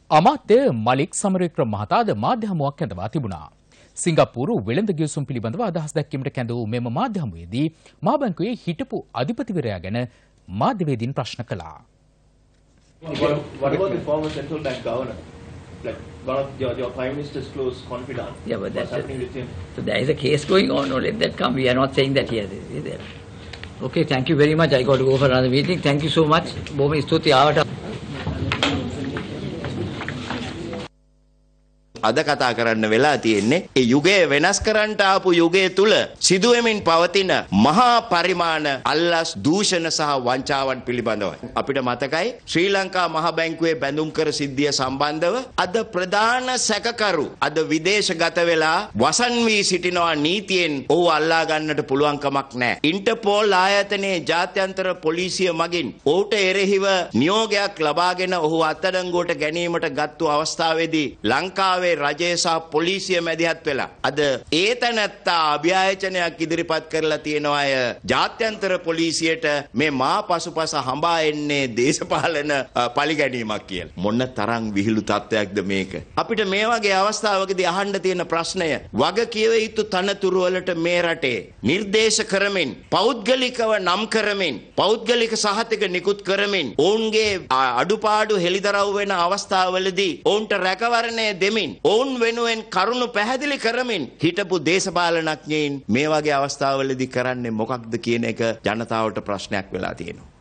අමාත්‍ය මලික් සමරවික්‍රම මහතාද මාධ්‍ය හමුවක් කැඳවා තිබුණා. සිංගප්පූරු වෙළඳ ගිවිසුම් පිළිබඳව අදහස් දැක්වීමට කැඳවූ මෙම මාධ්‍ය හමුවේදී මහා බැංකුවේ හිටපු අධිපතිවරයා ගැන මාධ්‍යවේදීන් ප්‍රශ්න කළා. What about the former central bank governor? Like one of your prime minister's close confidant. Yeah, but what's happening with him? So there is a case going on. No, let that come. We are not saying that here. Okay, thank you very much. I got to go for another meeting. Thank you so much. බොහොම ස්තුතියි ආවට. අද කතා කරන්න වෙලා තියෙන්නේ ඒ යුගය වෙනස් කරන්නට ආපු යුගයේ තුල සිදුවෙමින් පවතින මහා පරිමාණ අල්ලස් දූෂණ සහ වංචාවන් පිළිබඳවයි. අපිට මතකයි ශ්‍රී ලංකා මහ බැංකුවේ බැඳුම් කර සිද්ධිය සම්බන්ධව අද ප්‍රධාන සැකකරු අද විදේශගත වෙලා වසන් වී සිටිනවා. නීතියෙන් ඔහු අල්ලා ගන්නට පුළුවන් කමක් නැහැ. ඉන්ටර්පෝල් ආයතනයේ ජාත්‍යන්තර පොලිසිය මගින් ඔහුට එරෙහිව නියෝගයක් ලබාගෙන ඔහු අත්අඩංගුවට ගැනීමට ගත්තු අවස්ථාවේදී ලංකාවේ රජය සහ පොලිසිය මැදිහත් වෙලා අද ඒ තැනැත්තා අභ්‍යායචනයක් ඉදිරිපත් කරලා තියෙනවා අය ජාත්‍යන්තර පොලිසියට මේ මා පසුපස හඹා එන්නේ දේශපාලන පරිගැනීමක් කියලා. මොන තරම් විහිළු තත්ත්වයක්ද මේක. අපිට මේ වගේ අවස්ථාවකදී අහන්න තියෙන ප්‍රශ්නය වග කියව යුතු තනතුරු වලට මේ රටේ නිර්දේශ කරමින් පෞද්ගලිකව නම් කරමින් පෞද්ගලික සහතික නිකුත් කරමින් ඔවුන්ගේ අඩුපාඩු හෙළිදරව් වෙන අවස්ථාවවලදී ඔවුන්ට රැකවරණය දෙමින් ඔවුන් වෙනුවෙන් කරුණු පැහැදිලි කරමින් හිටපු දේශපාලනඥයින් මේ වගේ අවස්ථාවවලදී කරන්නේ මොකක්ද කියන එක ජනතාවට ප්‍රශ්නයක් වෙලා තියෙනවා.